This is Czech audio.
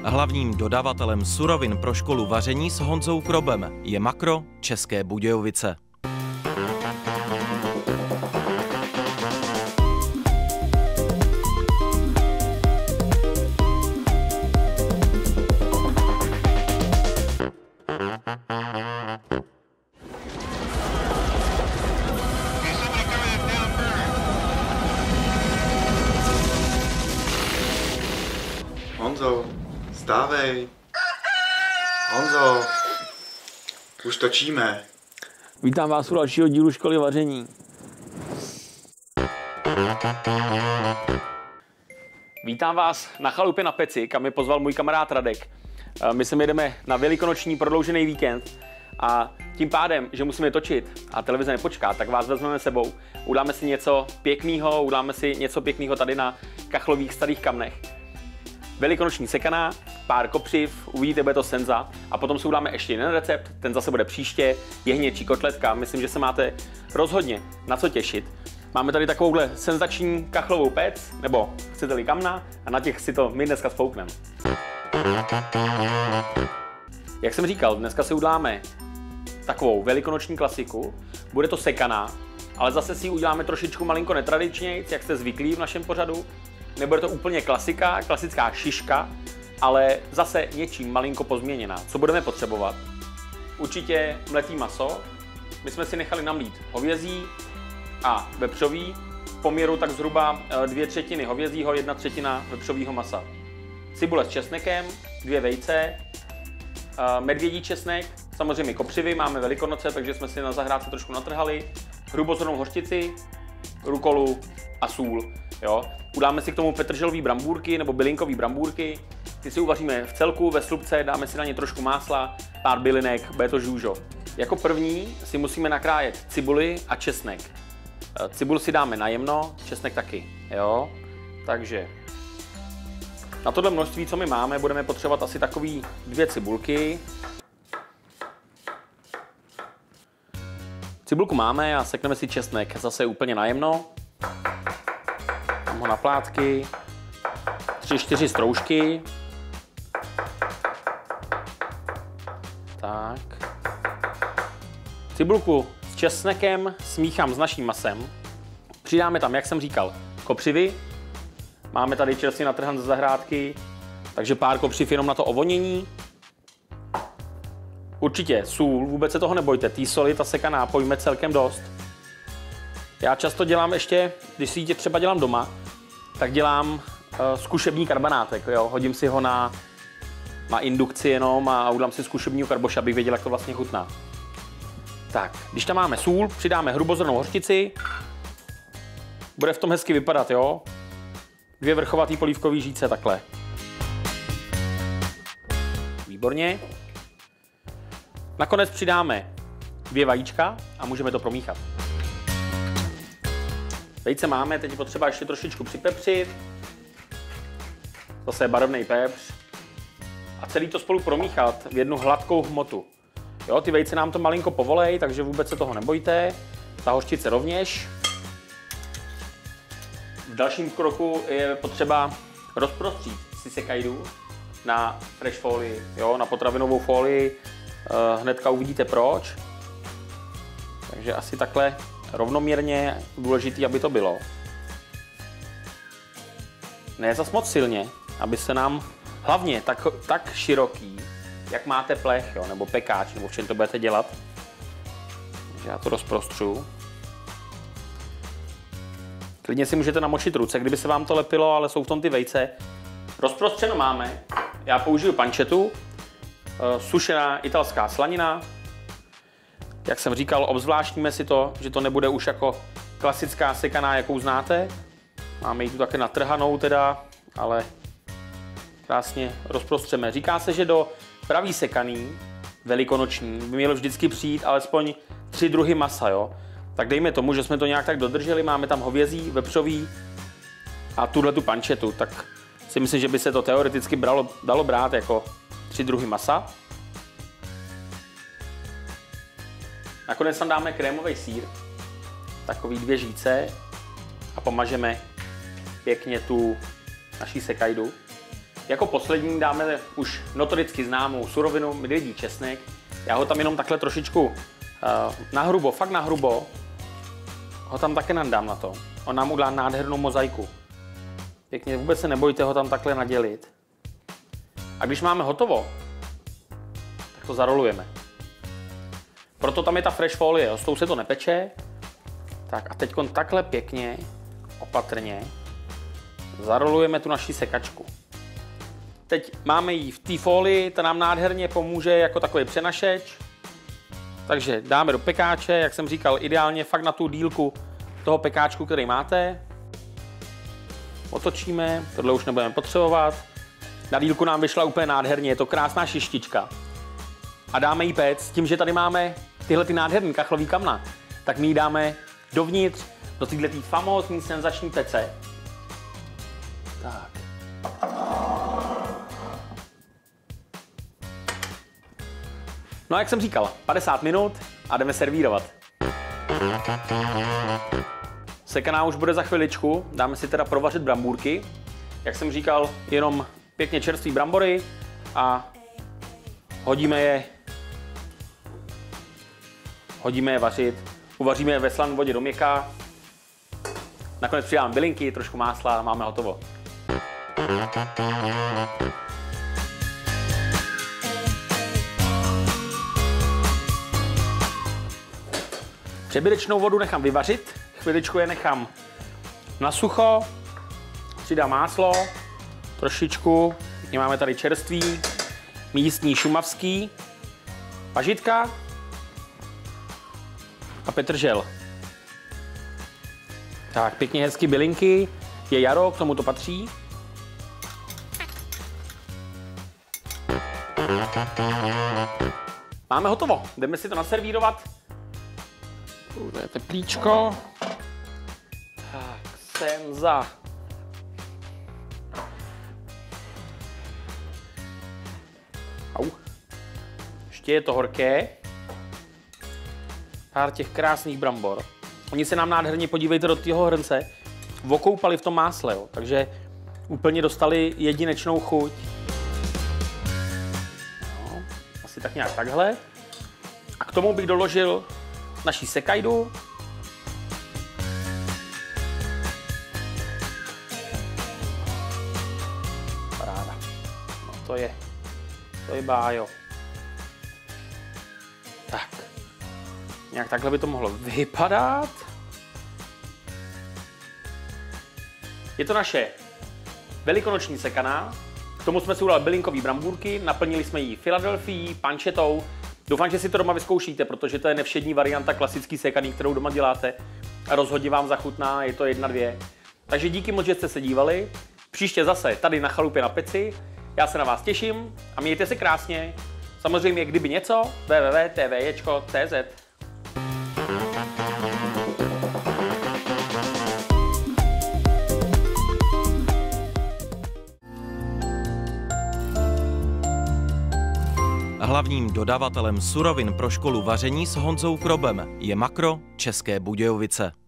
Hlavním dodavatelem surovin pro školu vaření s Honzou Krobem je Makro České Budějovice. Honzo, vstávej. Honzo, už točíme. Vítám vás u dalšího dílu školy vaření. Vítám vás na chalupě na Peci, kam mě pozval můj kamarád Radek. My sem jedeme na velikonoční prodloužený víkend a tím pádem, že musíme točit a televize nepočká, tak vás vezmeme sebou. Uděláme si něco pěkného tady na kachlových starých kamnech. Velikonoční sekaná, pár kopřiv, uvidíte, bude to senza a potom si uděláme ještě jeden recept, ten zase bude příště, jehněčí kotletka, myslím, že se máte rozhodně na co těšit. Máme tady takovouhle senzační kachlovou pec, nebo chcete-li kamna, a na těch si to my dneska spoukneme. Jak jsem říkal, dneska si uděláme takovou velikonoční klasiku, bude to sekaná, ale zase si ji uděláme trošičku malinko netradičně, jak jste zvyklí v našem pořadu. Nebude to úplně klasická šiška, ale zase něčím malinko pozměněná. Co budeme potřebovat? Určitě mletý maso. My jsme si nechali namlít hovězí a vepřový. V poměru tak zhruba 2/3 hovězího, 1/3 vepřového masa. Cibule s česnekem, 2 vejce, medvědí česnek, samozřejmě kopřivy, máme Velikonoce, takže jsme si na zahrádce trošku natrhali, hrubozrnnou hořčici, rukolu a sůl. Jo. Udáme si k tomu petrželový brambůrky nebo bylinkové brambůrky. Ty si uvaříme v celku, ve slupce, dáme si na ně trošku másla, pár bylinek, bude to žůžo. Jako první si musíme nakrájet cibuli a česnek. Cibuli si dáme najemno, česnek taky. Jo. Takže na tohle množství, co my máme, budeme potřebovat asi takový 2 cibulky. Cibulku máme a sekneme si česnek zase úplně najemno. Dám ho na plátky, 3-4 stroužky. Tak. Cibulku s česnekem smíchám s naším masem. Přidáme tam, jak jsem říkal, kopřivy. Máme tady čerstvě natrhan ze zahrádky, takže pár kopřiv jenom na to ovonění. Určitě sůl, vůbec se toho nebojte, té soli, ta sekaná, pojme celkem dost. Já často dělám ještě, když si ji třeba dělám doma, tak dělám zkušební karbanátek, jo? Hodím si ho na indukci jenom a udělám si zkušebního karboša, abych věděl, jak to vlastně chutná. Tak, když tam máme sůl, přidáme hrubozrnnou hořčici, bude v tom hezky vypadat, jo? 2 vrchovatý polívkový žíce, takhle. Výborně. Nakonec přidáme 2 vajíčka a můžeme to promíchat. Vejce máme, teď je potřeba ještě trošičku připepřit. Zase barevný pepř. A celý to spolu promíchat v jednu hladkou hmotu. Jo, ty vejce nám to malinko povolej, takže vůbec se toho nebojte. Ta hořčice rovněž. V dalším kroku je potřeba rozprostřít si sekajdu na fresh folii, jo, na potravinovou folii. Hnedka uvidíte proč. Takže asi takhle rovnoměrně, důležitý, aby to bylo. Ne zas moc silně, aby se nám hlavně tak široký, jak máte plech, jo, nebo pekáč, nebo v čem to budete dělat. Takže já to rozprostřu. Klidně si můžete namočit ruce, kdyby se vám to lepilo, ale jsou v tom ty vejce. Rozprostřeno máme. Já použiju pančetu, sušená italská slanina. Jak jsem říkal, obzvláštníme si to, že to nebude už jako klasická sekaná, jakou znáte. Máme ji tu také natrhanou teda, ale krásně rozprostřeme. Říká se, že do pravý sekaný, velikonoční, by mělo vždycky přijít alespoň 3 druhy masa, jo. Tak dejme tomu, že jsme to nějak tak dodrželi, máme tam hovězí, vepřový a tuhletu pančetu, tak si myslím, že by se to teoreticky dalo brát jako 3 druhy masa. Nakonec tam dáme krémový sýr, takový 2 žíce a pomažeme pěkně tu naší sekajdu. Jako poslední dáme už notoricky známou surovinu medvědí česnek. Já ho tam jenom takhle trošičku nahrubo, fakt nahrubo, ho tam také nadám na to. On nám udělá nádhernou mozaiku. Pěkně, vůbec se nebojte ho tam takhle nadělit. A když máme hotovo, tak to zarolujeme. Proto tam je ta fresh folie, s tou se to nepeče. Tak a teď takhle pěkně, opatrně, zarolujeme tu naši sekačku. Teď máme ji v té folii, ta nám nádherně pomůže jako takový přenašeč. Takže dáme do pekáče, jak jsem říkal, ideálně fakt na tu dílku toho pekáčku, který máte. Otočíme, tohle už nebudeme potřebovat. Na dílku nám vyšla úplně nádherně, je to krásná šištička. A dáme jí péct, tím, že tady máme tyhle ty nádherný kachlový kamna, tak my ji dáme dovnitř, do této famózní senzační pece. Tak. No a jak jsem říkal, 50 minut a jdeme servírovat. Sekaná už bude za chviličku, dáme si teda provařit brambůrky. Jak jsem říkal, jenom pěkně čerství brambory a hodíme je vařit. Uvaříme je ve slané vodě do měkka. Nakonec přidáme bylinky, trošku másla a máme hotovo. Přebírečnou vodu nechám vyvařit, chviličku je nechám na sucho, přidám máslo, trošičku, máme tady čerstvý, místní šumavský, pažitka a petržel. Tak, pěkně hezky bylinky, je jaro, k tomu to patří. Máme hotovo, jdeme si to naservírovat. To je teplíčko. Tak, senza. Au. Ještě je to horké. Pár těch krásných brambor. Oni se nám nádherně, podívejte, do toho hrnce okoupali v tom másle, jo. Takže úplně dostali jedinečnou chuť. No, asi tak nějak takhle. A k tomu bych doložil naší sekajdu. Paráda. No to je bájo. Tak. Nějak takhle by to mohlo vypadat. Je to naše velikonoční sekaná. K tomu jsme si udělali bylinkový brambůrky, naplnili jsme ji Filadelfií, pančetou. Doufám, že si to doma vyzkoušíte, protože to je nevšední varianta klasický sekaný, kterou doma děláte. A rozhodně vám zachutná, je to 1-2. Takže díky moc, že jste se dívali. Příště zase tady na chalupě na peci. Já se na vás těším a mějte se krásně. Samozřejmě, kdyby něco, www.tvječko.cz. Hlavním dodavatelem surovin pro školu vaření s Honzou Krobem je Makro České Budějovice.